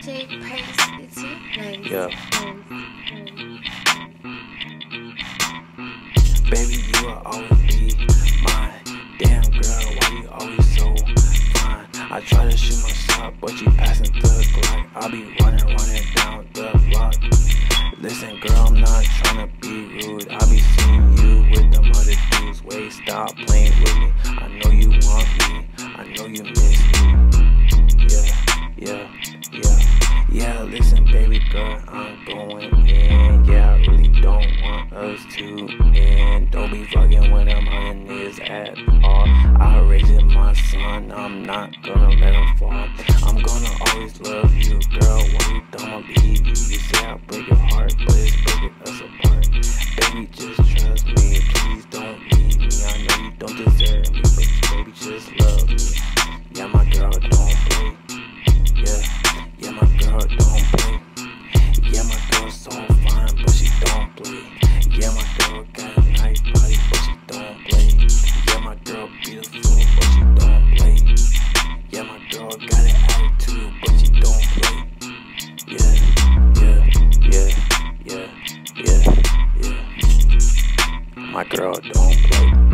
J Praise, it's nice. Yeah. Baby, you will always be mine. Damn girl, why you always so fine? I try to shoot my shot, but you passing the Glock. I be running down the block. Listen, girl, I'm not trying to be rude. I be seeing you with them other dudes. Wait, stop playing with me. I know you want me. I know you miss me. Yeah, listen, baby girl, I'm going in. Yeah, I really don't want us to end. Don't be fucking with them other niggas at all. I raised my son, I'm not gonna let him fall. I'm gonna always love you, girl. Why you don't believe you? You say I break your heart, but it's breaking us apart. Baby, just trust me, please don't leave me. I know you don't deserve me, but baby, just love me. Yeah, my girl, don't play. Yeah, my girl don't play. Yeah, my girl's so fine, but she don't play. Yeah, my girl got a nice body, but she don't play. Yeah, my girl beautiful, but she don't play. Yeah, my girl got an attitude, but she don't play. Yeah. My girl don't play.